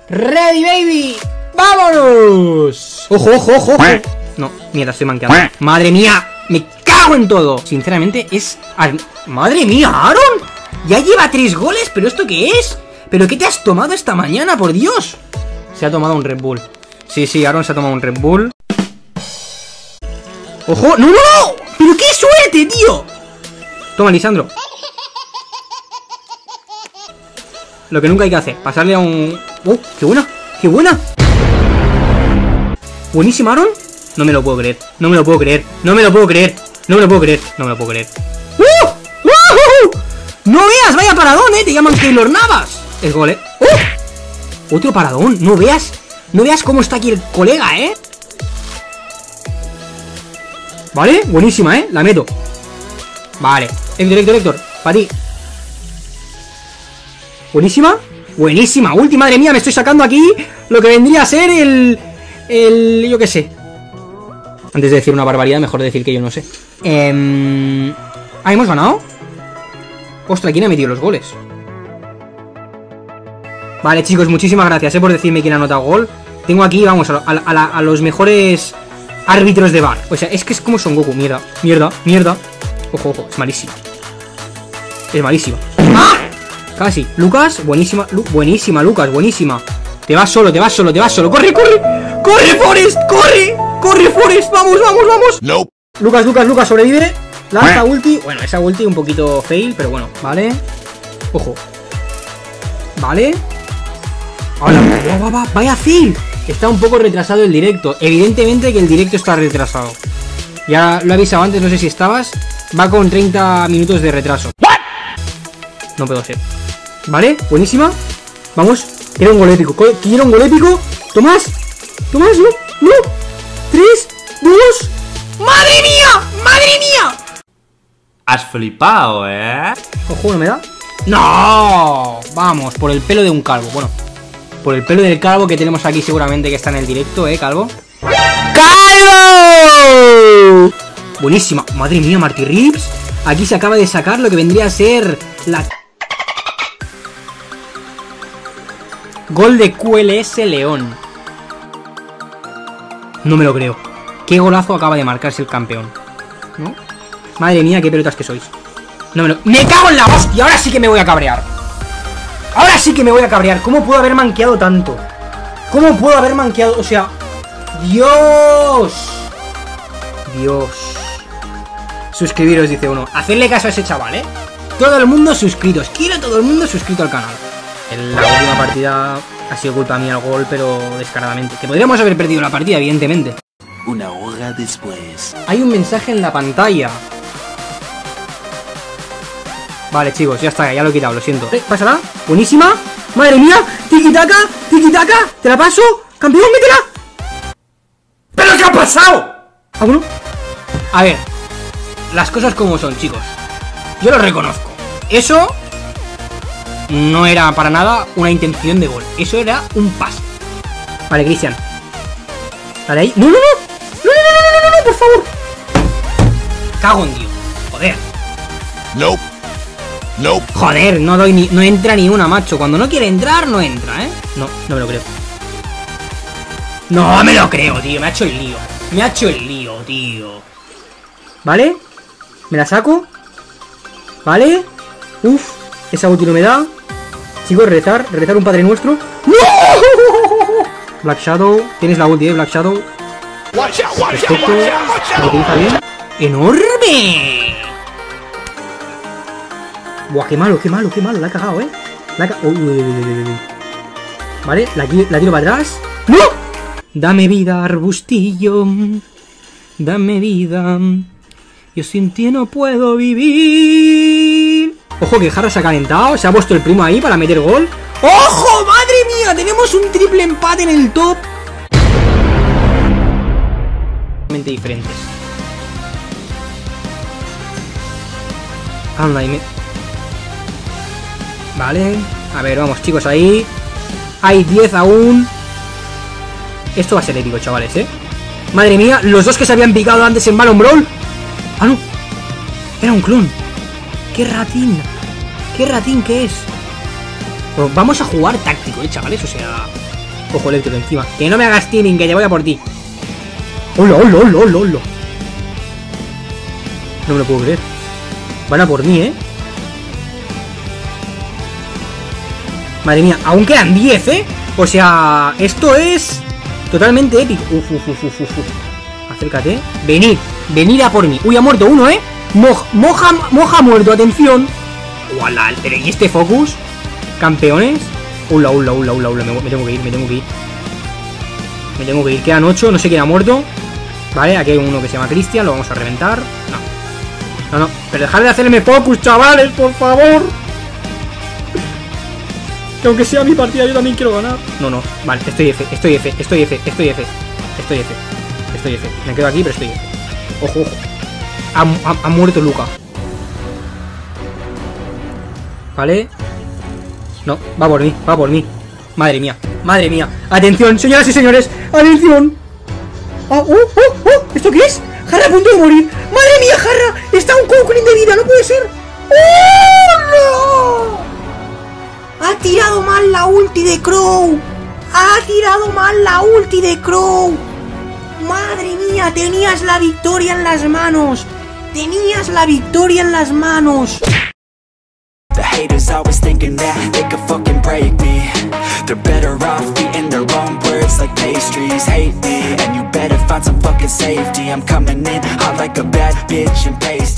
¡Ready, baby! ¡Vámonos! ¡Ojo, ojo, ojo, ojo! No, mierda, estoy manqueando. ¡Madre mía! ¡Me cago en todo! Sinceramente, es... ¡Madre mía, Aaron! Ya lleva 3 goles, ¿pero esto qué es? ¿Pero qué te has tomado esta mañana, por Dios? Se ha tomado un Red Bull. Sí, sí, Aaron se ha tomado un Red Bull. ¡Ojo! ¡No, no, no! ¡Pero qué suerte, tío! Toma, Lisandro. Lo que nunca hay que hacer, pasarle a un... ¡Oh, qué buena! ¡Qué buena! Buenísima, Aaron. No me lo puedo creer, no me lo puedo creer, no me lo puedo creer, no me lo puedo creer, no me lo puedo creer. ¡No veas! ¡Vaya paradón, te llaman Keylor Navas! Es gol, Otro paradón, no veas cómo está aquí el colega, Vale, buenísima, la meto. Vale, Héctor, para ti. Buenísima, buenísima. Última, madre mía, me estoy sacando aquí lo que vendría a ser yo qué sé. Antes de decir una barbaridad, mejor decir que yo no sé. ¿Hemos ganado? Ostras, ¿quién ha metido los goles? Vale, chicos, muchísimas gracias, por decirme quién ha anotado gol. Tengo aquí, vamos, a los mejores árbitros de VAR. O sea, es que es como Son Goku. Mierda, mierda, mierda. Ojo, ojo, es malísima. Es malísima. ¡Ah! Casi. Lucas, buenísima. Buenísima, Lucas, buenísima. Te vas solo, te vas solo, te vas solo. ¡Corre, corre! ¡Corre, Forrest! ¡Corre! ¡Corre, Forrest! ¡Vamos, vamos, vamos! No. Lucas, sobrevive. Lanza ulti. Bueno, esa ulti un poquito fail, pero bueno. Vale. Ojo. Vale. Ahora, vaya fail. Está un poco retrasado el directo. Evidentemente que el directo está retrasado. Ya lo he avisado antes, no sé si estabas. Va con 30 minutos de retraso. No puedo ser. Vale, buenísima. Vamos. Quiero un gol épico. Quiero un gol épico. Tomás. Tomás, no. No. 3, 2. ¡Madre mía! ¡Madre mía! Has flipado, Ojo, ¿no me da? ¡No! Vamos, por el pelo de un calvo. Bueno, por el pelo del calvo que tenemos aquí seguramente que está en el directo, calvo. ¡Calvo! Buenísima. Madre mía, Marty Rips. Aquí se acaba de sacar lo que vendría a ser la... Gol de QLS León. No me lo creo. Qué golazo acaba de marcarse el campeón, ¿no? Madre mía, qué pelotas que sois. No me lo... ¡Me cago en la hostia! Ahora sí que me voy a cabrear. Ahora sí que me voy a cabrear. ¿Cómo puedo haber manqueado tanto? ¿Cómo puedo haber manqueado? O sea... ¡Dios! Dios. Suscribiros, dice uno. Hacedle caso a ese chaval, Todo el mundo suscritos. Quiero todo el mundo suscrito al canal. En la última partida ha sido culpa mía el gol, pero descaradamente. Que podríamos haber perdido la partida, evidentemente. Una hora después. Hay un mensaje en la pantalla. Vale, chicos, ya está, ya lo he quitado, lo siento. Pásala, buenísima. Madre mía, tiki-taka, tiki-taka. Te la paso, campeón, métela. ¿Pero qué ha pasado? ¿Ah, bueno? A ver, las cosas como son, chicos. Yo lo reconozco. Eso no era para nada una intención de gol. Eso era un pase. Vale, Cristian. Dale ahí. ¡No, no, no! ¡No, no, no, no, no, por favor! Cago en Dios. Joder. No. No. Joder, no doy ni... No entra ni una, macho. Cuando no quiere entrar, no entra, No, no me lo creo. No me lo creo, tío. Me ha hecho el lío. Me ha hecho el lío, tío. ¿Vale? Me la saco. ¿Vale? Uf. Esa ulti no me da. Chicos, rezar un Padre Nuestro. ¡No! Black Shadow. Tienes la ulti, Black Shadow. Perfecto. Lo utiliza bien. ¡Enorme! Buah, qué malo, qué malo, qué malo. La ha cagado, Vale, la tiro para atrás. ¡No! Dame vida, arbustillo. Dame vida. Yo sin ti no puedo vivir. Ojo que Jara se ha calentado. Se ha puesto el primo ahí para meter gol. ¡Ojo! ¡Madre mía! Tenemos un triple empate en el top. Diferentes. Anda y me... Vale. A ver, vamos, chicos, ahí. Hay 10 aún. Esto va a ser épico, chavales, Madre mía, los dos que se habían picado antes en Balon Brawl. Ah, no. Era un clon. ¡Qué ratín! ¡Qué ratín que es! Pues vamos a jugar táctico, chavales, o sea... Ojo eléctrico encima. Que no me hagas teaming, que te voy a por ti. ¡Hola, hola, hola, hola, hola! No me lo puedo creer. Van a por mí, ¿eh? Madre mía, aún quedan 10, ¿eh? O sea, esto es totalmente épico. Acércate. Venid a por mí. Uy, ha muerto uno, ¿eh? Moja ha muerto, atención. ¡Uala! Pero ¿y este focus? Campeones. Ula. Me tengo que ir. Quedan 8, no sé quién ha muerto. Vale, aquí hay uno que se llama Cristian, lo vamos a reventar. No, pero dejad de hacerme focus, chavales, por favor. Que aunque sea mi partida, yo también quiero ganar. No, vale, estoy F. Me quedo aquí, pero estoy F. Ojo. Ha muerto Luca. Vale. No, va por mí. Madre mía. Atención, señoras y señores. Atención. ¿Esto qué es? Jarra a punto de morir. Madre mía, Jarra. Está un Cocoon de vida, no puede ser. ¡Oh, no! Ha tirado mal la ulti de Crow. Madre mía, tenías la victoria en las manos. The haters always thinking that they could fucking break me. They're better off eating their own words like pastries. Hate me, and you better find some fucking safety. I'm coming in hot like a bad bitch and pasty.